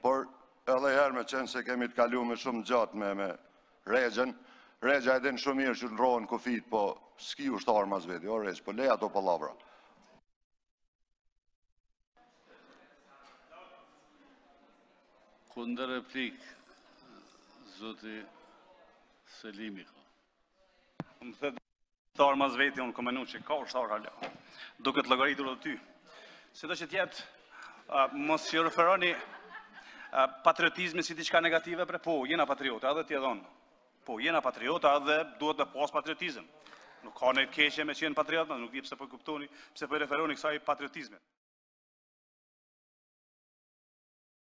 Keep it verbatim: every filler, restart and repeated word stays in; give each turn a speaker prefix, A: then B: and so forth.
A: por edhe herë me qenë se kemi të kalu me shumë gjatë me, me regjen, regja e din shumë mirë që në rohën kufit, po s'ki ushtarë mas veti, o regj, po le ato palavra.
B: Kundër replik, zoti Selimi ka.
C: Më thëtë ushtarë mas veti, unë komenu që ka ushtarë halë, duke të logaritur dhe ty. Si do që tjetë, mos që referoni patriotizmi si diçka negative, pre po, jena patriota, edhe tjedhon. Po, jena patriota edhe duhet me pas patriotizm. Nuk ka në keqe me qenë patriot, nuk di pse po kuptoni, pse po referoni kësaj patriotizmi.